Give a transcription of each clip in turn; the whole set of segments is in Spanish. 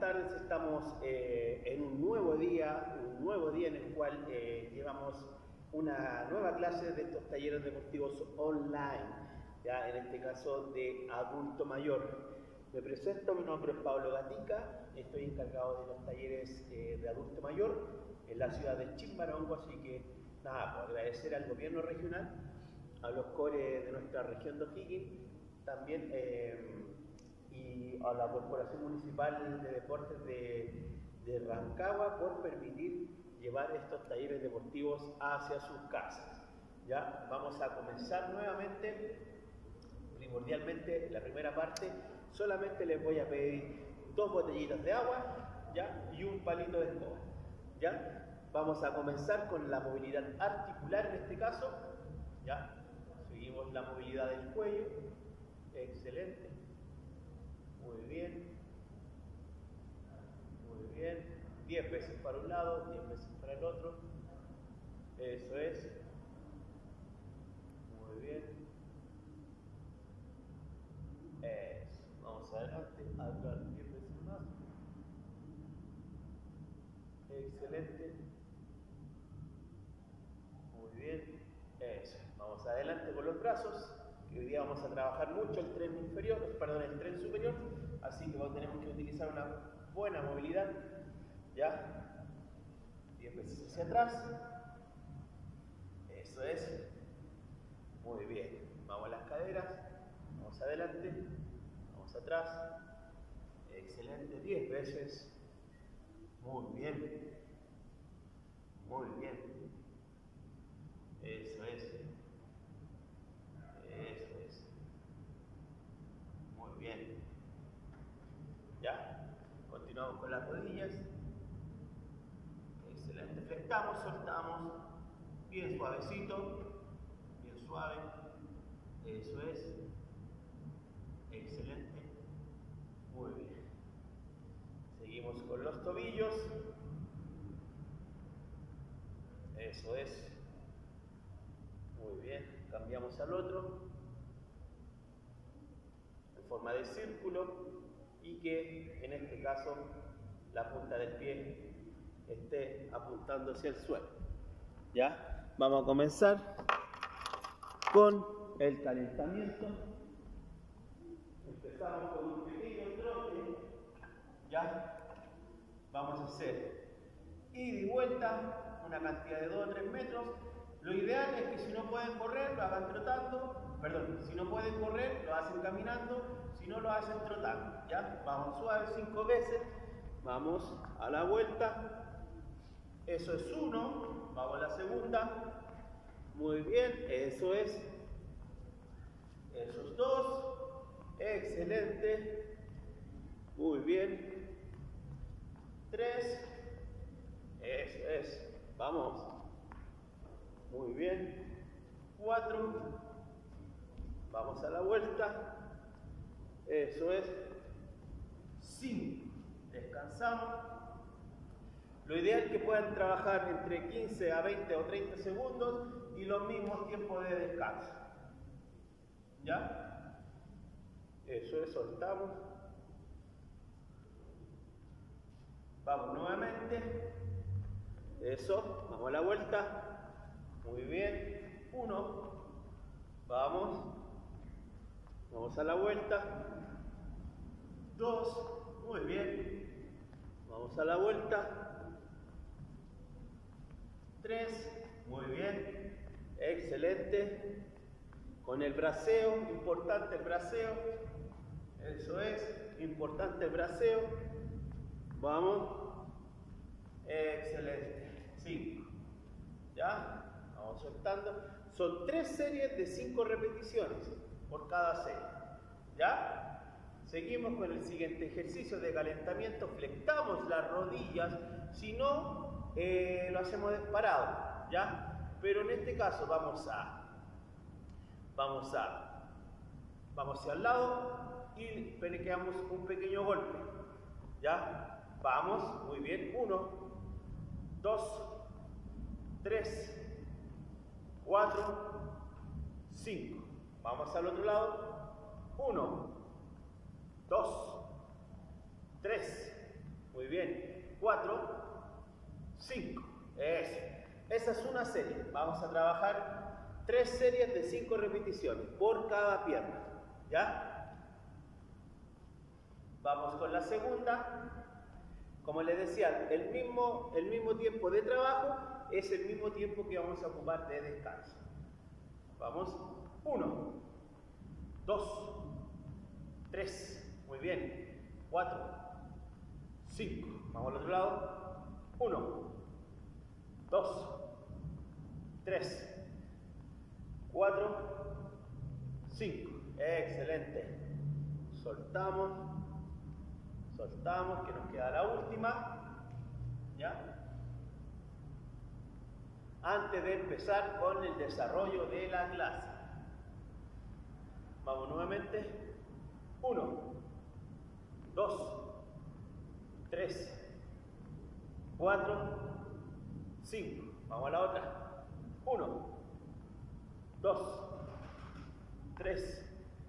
tardes. Estamos en un nuevo día en el cual llevamos una nueva clase de estos talleres deportivos online, ya en este caso de adulto mayor. Me presento, mi nombre es Pablo Gatica, estoy encargado de los talleres de adulto mayor en la ciudad de Chimbarongo, así que nada, pues agradecer al gobierno regional, a los CORE de nuestra región de O'Higgins, también y a la Corporación Municipal de Deportes de Rancagua por permitir llevar estos talleres deportivos hacia sus casas. Ya vamos a comenzar nuevamente. Primordialmente, la primera parte, solamente les voy a pedir 2 botellitas de agua, ¿ya? Y un palito de escoba, ¿ya? Vamos a comenzar con la movilidad articular en este caso, ¿ya? Seguimos la movilidad del cuello, excelente, muy bien, 10 veces para un lado, 10 veces para el otro, eso es, muy bien, eso, vamos adelante, hablar 10 veces más, excelente, muy bien, eso, vamos adelante con los brazos, que hoy día vamos a trabajar mucho el tren inferior, perdón, el tren superior, así que tenemos que utilizar una buena movilidad, ¿ya? 10 veces hacia atrás, eso es, muy bien, vamos a las caderas, vamos adelante, vamos atrás, excelente, 10 veces, muy bien, eso es, muy bien, ya, continuamos con las rodillas, excelente, flectamos, soltamos, bien suavecito, bien suave, eso es, excelente, muy bien, seguimos con los tobillos, eso es, muy bien, cambiamos al otro, en forma de círculo, y que en este caso la punta del pie esté apuntando hacia el suelo. ¿Ya? Vamos a comenzar con el calentamiento. Empezamos con un pequeño trote. ¿Ya? Vamos a hacer ida y vuelta, una cantidad de 2 o 3 metros. Lo ideal es que si no pueden correr, lo hagan trotando. Perdón, si no pueden correr, lo hacen caminando. Si no, lo hacen trotando. ¿Ya? Vamos suave 5 veces. Vamos a la vuelta. Eso es 1. Vamos a la segunda. Muy bien. Eso es. Esos 2. Excelente. Muy bien. 3. Eso es. Vamos. Muy bien. 4. Vamos a la vuelta. Eso es. 5. Descansamos. Lo ideal es que puedan trabajar entre 15 a 20 o 30 segundos y los mismos tiempos de descanso. ¿Ya? Eso es, soltamos. Vamos nuevamente. Eso, vamos a la vuelta. Muy bien. 1. Vamos. Vamos a la vuelta. 2. Muy bien. Vamos a la vuelta. 3. Muy bien. Excelente. Con el braceo, importante el braceo. Eso es, importante el braceo. Vamos. Excelente. 5. ¿Ya? Vamos soltando. Son 3 series de 5 repeticiones por cada serie. ¿Ya? Seguimos con el siguiente ejercicio de calentamiento. Flectamos las rodillas. Si no, lo hacemos parado. ¿Ya? Pero en este caso vamos hacia el lado y quedamos un pequeño golpe. ¿Ya? Vamos, muy bien. 1, 2, 3, 4, 5. Vamos al otro lado. 1, 2, 3, bien. 4, 5. Eso. Esa es una serie. Vamos a trabajar 3 series de 5 repeticiones por cada pierna. ¿Ya? Vamos con la segunda. Como les decía, el mismo tiempo de trabajo es el mismo tiempo que vamos a ocupar de descanso. Vamos. 1, 2, 3. Muy bien. 4, 5. Vamos al otro lado. 1, 2, 3, 4, 5. Excelente. Soltamos, que nos queda la última. ¿Ya? Antes de empezar con el desarrollo de la clase. Vamos nuevamente. 1, 2, 3, 4, 5. Vamos a la otra. 1, 2, 3,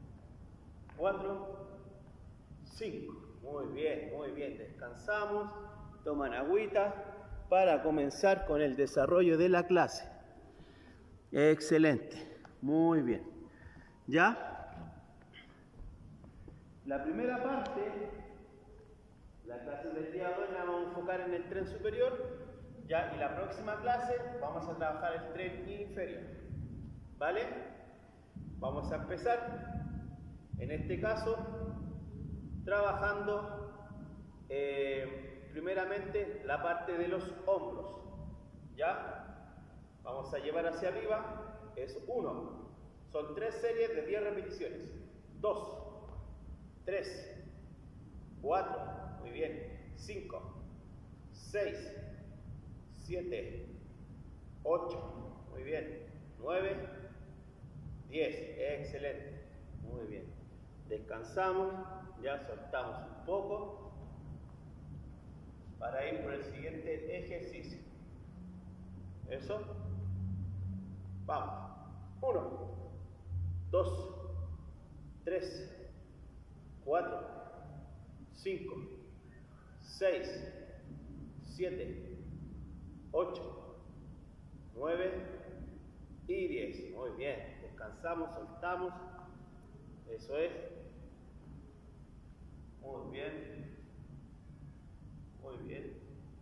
4, 5. Muy bien, muy bien. Descansamos, toman agüita para comenzar con el desarrollo de la clase. Excelente, muy bien. ¿Ya? La primera parte, la clase del día de hoy la vamos a enfocar en el tren superior, ¿ya? Y la próxima clase vamos a trabajar el tren inferior. ¿Vale? Vamos a empezar, en este caso, trabajando primeramente la parte de los hombros. ¿Ya? Vamos a llevar hacia arriba, es 1. Son 3 series de 10 repeticiones. 2, 3, 4, muy bien, 5, 6, 7, 8, muy bien, 9, 10, excelente, muy bien. Descansamos, ya soltamos un poco para ir por el siguiente ejercicio. Eso. Vamos. 1, 2, 3, 4, 5, 6, 7, 8, 9 y 10. Muy bien. Descansamos, soltamos. Eso es. Muy bien. Muy bien.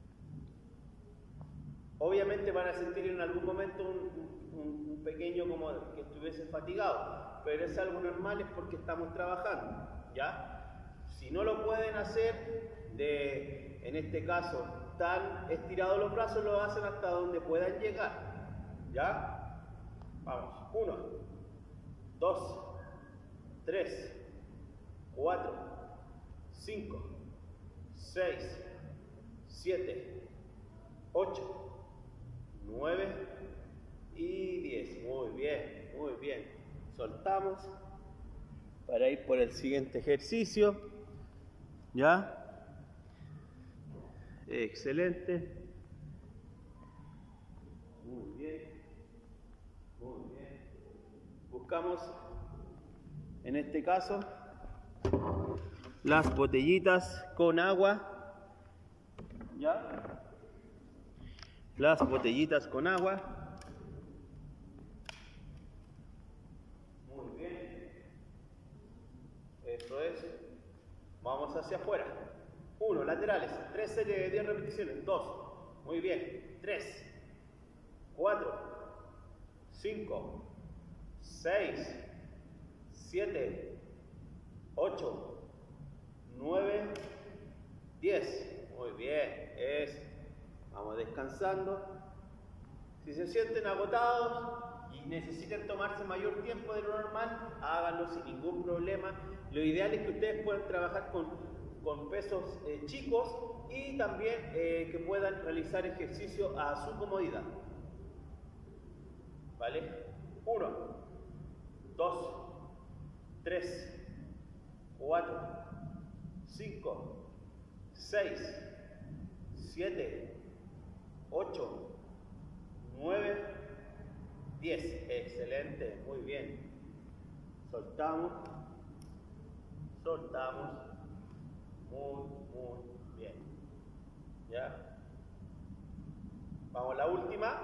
Obviamente van a sentir en algún momento un pequeño como que estuviese fatigado, pero es algo normal, es porque estamos trabajando, ¿ya? Si no lo pueden hacer, en este caso, tan estirados los brazos, lo hacen hasta donde puedan llegar, ¿ya? Vamos, 1, 2, 3, 4, 5, 6, 7, 8, 9 y 10. Muy bien, muy bien. Soltamos para ir por el siguiente ejercicio. ¿Ya? Excelente. Muy bien. Muy bien. Buscamos, en este caso, las botellitas con agua. ¿Ya? Las botellitas con agua. Muy bien. Eso es. Vamos hacia afuera. 1, laterales. 3 series de 10 repeticiones. 2. Muy bien. 3, 4, 5, 6, 7, 8, 9, 10. Muy bien. Vamos descansando. Si se sienten agotados y necesitan tomarse mayor tiempo de lo normal, háganlo sin ningún problema. Lo ideal es que ustedes puedan trabajar con pesos chicos y también que puedan realizar ejercicio a su comodidad. ¿Vale? 1, 2, 3, 4, 5, 6, 7, 8, 9, 10. Excelente, muy bien. Soltamos, soltamos. Muy bien. ¿Ya? Vamos a la última.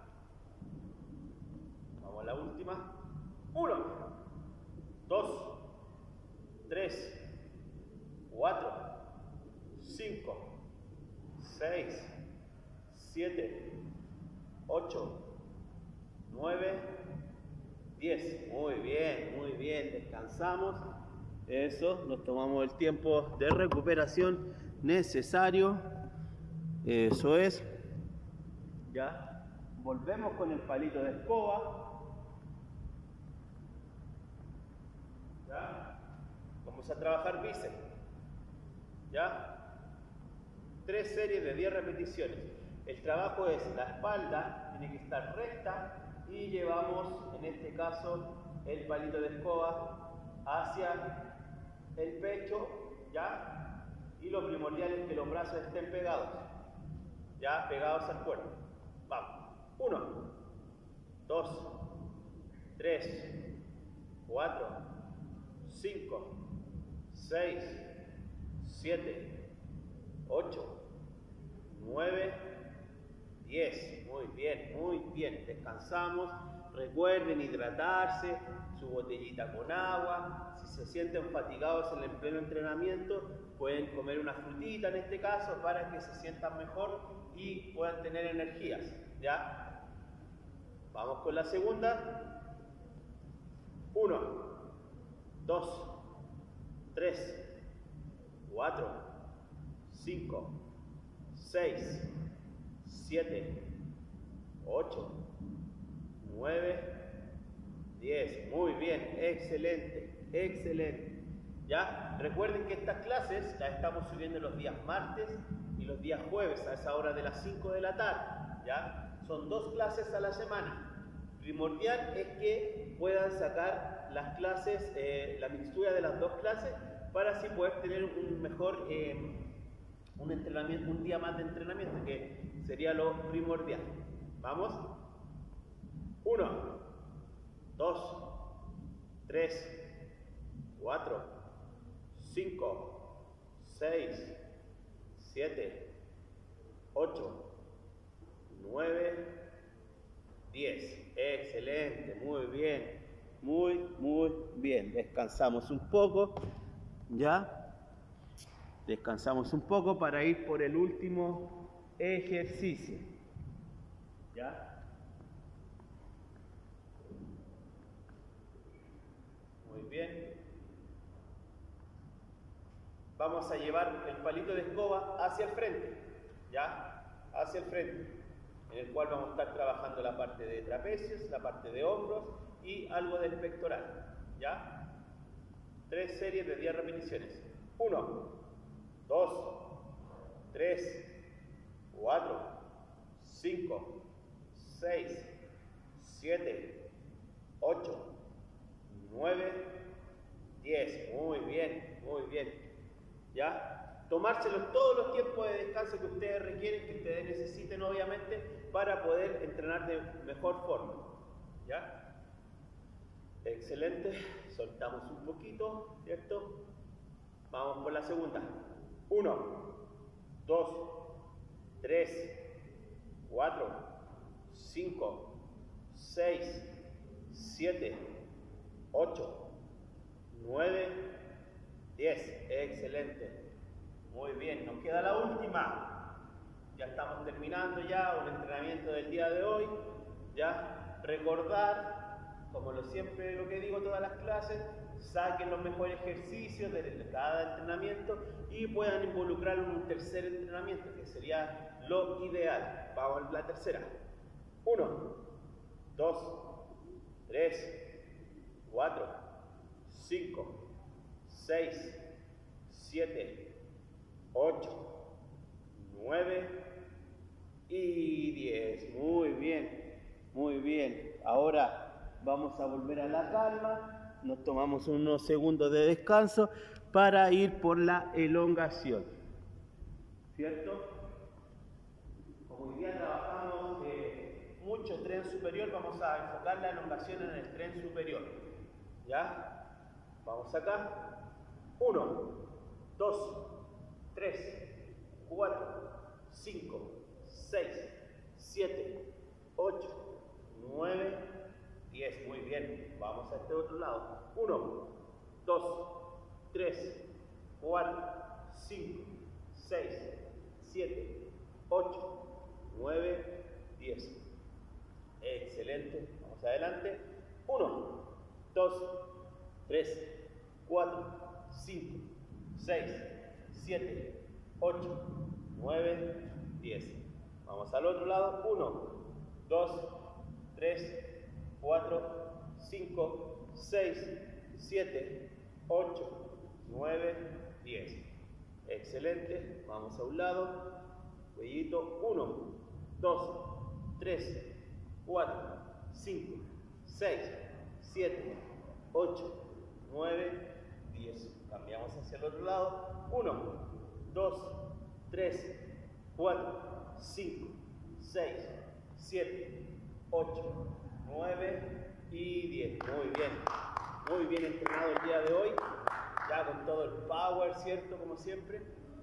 Vamos a la última. 1, 2, 3, 4, 5, 6, 7, 8, 9, 10. Muy bien, muy bien. Descansamos. Eso, nos tomamos el tiempo de recuperación necesario. Eso es. Ya. Volvemos con el palito de escoba. ¿Ya? Vamos a trabajar bíceps. ¿Ya? 3 series de 10 repeticiones. El trabajo es la espalda, tiene que estar recta y llevamos, en este caso, el palito de escoba hacia el pecho, ¿ya? Y lo primordial es que los brazos estén pegados, ¿ya? Pegados al cuerpo. Vamos. 1, 2, 3, 4, 5, 6, 7, 8, 9, 10. Muy bien, muy bien. Descansamos. Recuerden hidratarse, su botellita con agua. Si se sienten fatigados en el pleno entrenamiento, pueden comer una frutita en este caso para que se sientan mejor y puedan tener energías. ¿Ya? Vamos con la segunda. 1, 2, 3, 4, 5, 6, 7, 8, 9, 10. Muy bien, excelente, excelente. ¿Ya? Recuerden que estas clases las estamos subiendo los días martes y los días jueves a esa hora de las 5 de la tarde. ¿Ya? Son 2 clases a la semana. Primordial es que puedan sacar las clases, la mixtura de las 2 clases para así poder tener un mejor un entrenamiento, un día más de entrenamiento, que sería lo primordial. Vamos. 1, 2, 3, 4, 5, 6, 7, 8, 9, 10. Excelente, muy bien, muy bien. Descansamos un poco, ¿ya? Descansamos un poco para ir por el último ejercicio, ¿ya? Muy bien. Vamos a llevar el palito de escoba hacia el frente, ¿ya? Hacia el frente, en el cual vamos a estar trabajando la parte de trapecios, la parte de hombros y algo del pectoral, ¿ya? 3 series de 10 repeticiones. 1, 2, 3, 4, 5, 6, 7, 8, 9, 10. Muy bien, muy bien. ¿Ya? Tomárselo todos los tiempos de descanso que ustedes requieren, que ustedes necesiten obviamente, para poder entrenar de mejor forma. ¿Ya? Excelente. Soltamos un poquito, ¿cierto? Vamos por la segunda. 1, 2, 3, 4, 5, 6, 7, 8, 9, 10. Excelente. Muy bien. Nos queda la última. Ya estamos terminando ya un entrenamiento del día de hoy. Ya recordar, como siempre lo que digo todas las clases, saquen los mejores ejercicios de cada entrenamiento y puedan involucrarlo en un tercer entrenamiento, que sería lo ideal. Vamos a la tercera. 1, 2, 3, 4, 5, 6, 7, 8, 9 y 10. Muy bien, muy bien. Ahora vamos a volver a la calma. Nos tomamos unos segundos de descanso para ir por la elongación. ¿Cierto? Como hoy día trabajamos mucho tren superior, vamos a enfocar la elongación en el tren superior. ¿Ya? Vamos acá. 1, 2, 3, 4, 5, 6, 7, 8, 9, 10. Muy bien. Vamos a este otro lado. 1, 2, 3, 4, 5, 6, 7, 8, 9, 10. Excelente. Vamos adelante. 1, 2, 3, 4, 5, 6, 7, 8, 9, 10. Vamos al otro lado. 1, 2, 3, 4, 5, 6, 7, 8, 9, 10. Excelente. Vamos a un lado. Cuellito. 1, 2, 3, 4, 5, 6, 7, 8, 9, 10. Cambiamos hacia el otro lado. 1, 2, 3, 4, 5, 6, 7, 8, 9 y 10. Muy bien. Muy bien entrenado el día de hoy. Ya con todo el power, ¿cierto? Como siempre.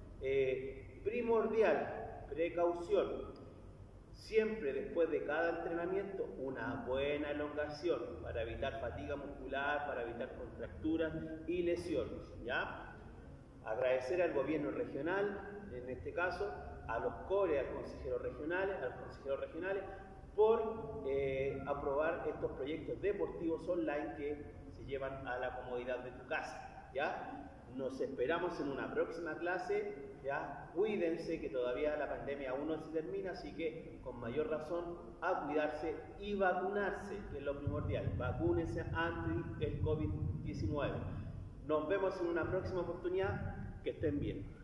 Primordial, precaución. Siempre después de cada entrenamiento, una buena elongación para evitar fatiga muscular, para evitar contracturas y lesiones, ¿ya? Agradecer al gobierno regional, en este caso, a los CORE, a los consejeros regionales, por aprobar estos proyectos deportivos online que se llevan a la comodidad de tu casa, ¿ya? Nos esperamos en una próxima clase, ¿ya? Cuídense, que todavía la pandemia aún no se termina, así que con mayor razón a cuidarse y vacunarse, que es lo primordial. Vacúnense ante el COVID-19. Nos vemos en una próxima oportunidad. Que estén bien.